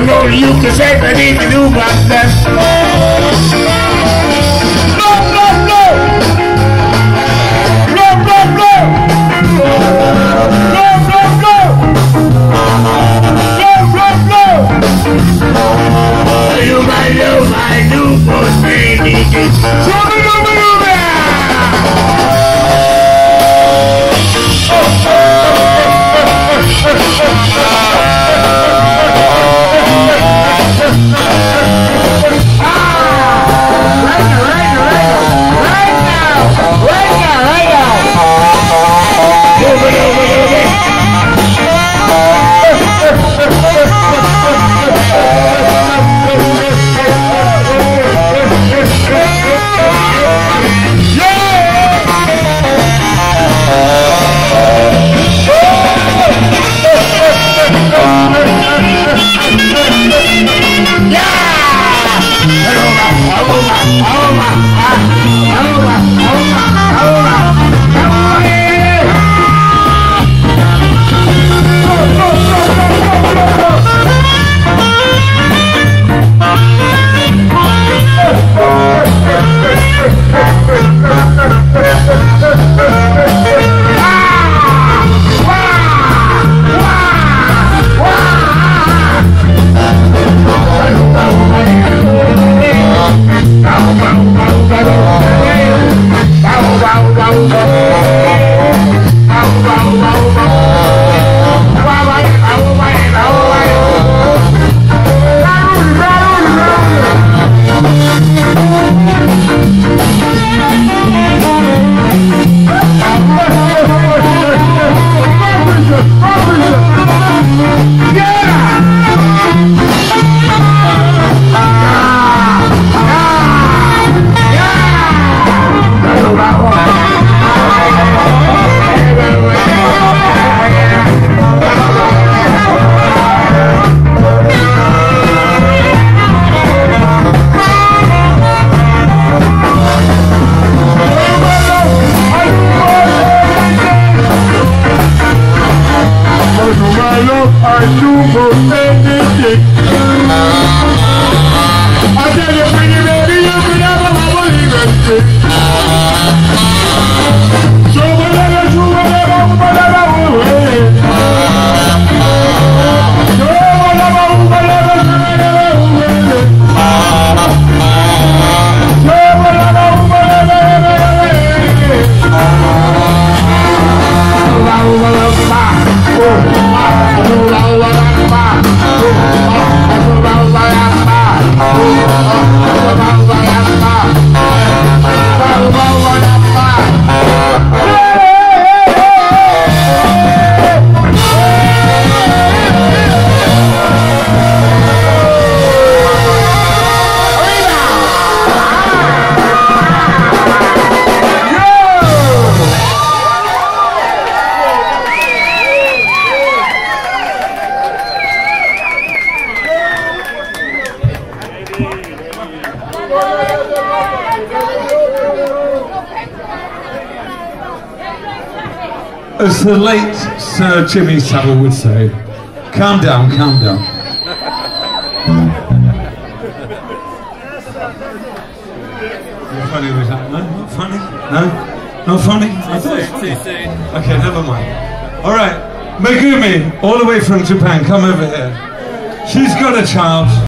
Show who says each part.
Speaker 1: know you can say that he can do my best. Blow, blow, blow. Blow, blow, blow. Blow, blow, blow. Blow, blow, blow. You might know my new post baby.
Speaker 2: As the late Sir Jimmy Savile would say, calm down, calm down. Not funny, was that? No? Not funny? No? Not funny? I thought it was funny. Okay, never mind. Alright, Megumi, all the way from Japan, come over here. She's got a child.